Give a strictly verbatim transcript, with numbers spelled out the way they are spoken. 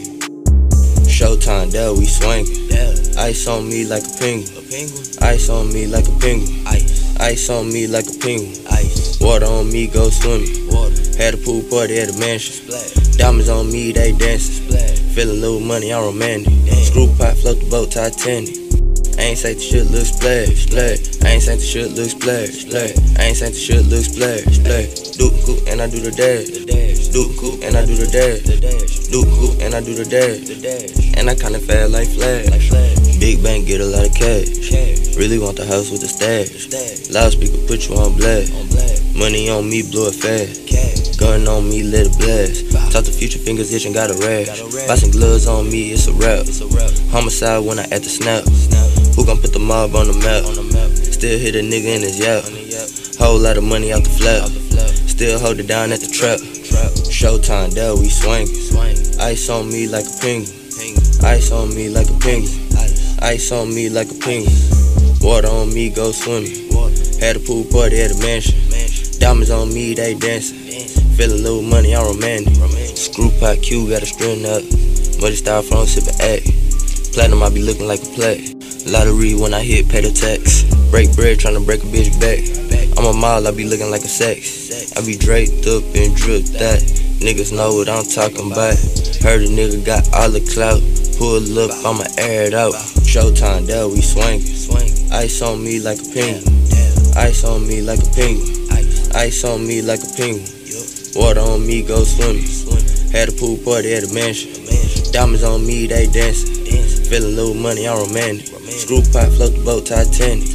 Showtime, there we swingin'. Ice on me like a penguin. Ice on me like a penguin. Ice on me like a penguin. Water on me, go swimming. Had a pool party at the mansion. Diamonds on me, they dancing. Feel a little money, I'm romantic. Screw pot, float the boat, Titanic. I ain't say the shit look splash, splash. I ain't say the shit look splash, splash. I ain't say the shit look splash, splash. Do the cool and I do the dash. Do the cool and I do the dash. Do the cool and I do the dash. And I kinda fast like Flash. Big bank, get a lot of cash. Really want the house with the stash. Loudspeaker put you on blast. Money on me, blow it fast. Gun on me, let it blast. Talk to future fingers itching, got a rash. Buy some gloves on me, it's a wrap. Homicide when I at the snap. Who gon' put the mob on the map? Still hit a nigga in his yap. Whole lot of money out the flap. Still hold it down at the trap. Showtime, there we swingin'. Ice on me like a penguin. Ice on me like a penguin. Ice on me like a penguin. Water on me, go swimming. Had a pool party at the mansion. Diamonds on me, they dancing. Feel a little money, I'm romantic. Screw pot Q, got a string up. Muddy styrofoam, sippin' act. Platinum, I be looking like a plaque. Lottery when I hit, pay the tax. Break bread, tryna break a bitch back. I'm a mile, I be looking like a sex. I be draped up and dripped that. Niggas know what I'm talking about. Heard a nigga got all the clout. Pull up, I'ma air it out. Showtime, there we swingin'. Ice on me like a penguin. Ice on me like a penguin. Ice on me like a penguin. Water on me, go swimming. Had a pool party at the mansion. Diamonds on me, they dancing. Feel a little money, I'm romantic. Screw pot, float the boat, Titanic.